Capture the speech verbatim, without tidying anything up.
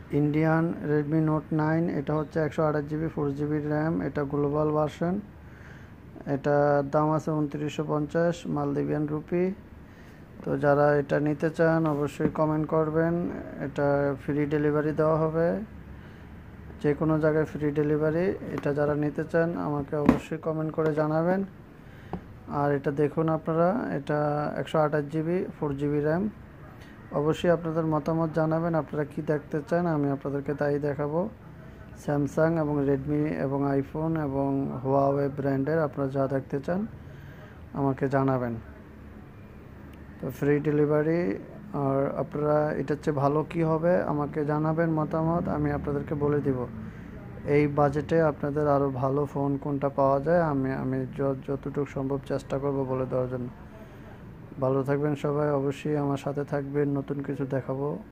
Indian Redmi note nine, এটা হচ্ছে একশো আঠাশ জিবি ফোর জিবি র্যাম, এটা গ্লোবাল ভার্সন। এটার দাম আছে উনত্রিশশো পঞ্চাশ মালদ্বীপিয়ান রুপি। তো যারা এটা নিতে চান অবশ্যই কমেন্ট করবেন, এটা ফ্রি ডেলিভারি দেওয়া হবে, যে কোনো জায়গায় ফ্রি ডেলিভারি। এটা যারা নিতে চান আমাকে অবশ্যই কমেন্ট করে জানাবেন। আর এটা দেখুন আপনারা, এটা একশো আঠাশ জিবি ফোর জিবি র্যাম। অবশ্যই আপনাদের মতামত জানাবেন, আপনারা কি দেখতে চান, আমি আপনাদেরকে তাই দেখাবো। স্যামসাং এবং রেডমি এবং আইফোন এবং হুয়াওয়ে ব্র্যান্ডের আপনারা যা দেখতে চান আমাকে জানাবেন। তো ফ্রি ডেলিভারি। আর আপনারা এটার চেয়ে ভালো কি হবে আমাকে জানাবেন মতামত, আমি আপনাদেরকে বলে দিব এই বাজেটে আপনাদের আরও ভালো ফোন কোনটা পাওয়া যায়। আমি আমি যতটুকু সম্ভব চেষ্টা করব বলে দেওয়ার জন্য। ভালো থাকবেন সবাই, অবশ্যই আমার সাথে থাকবেন, নতুন কিছু দেখাবো।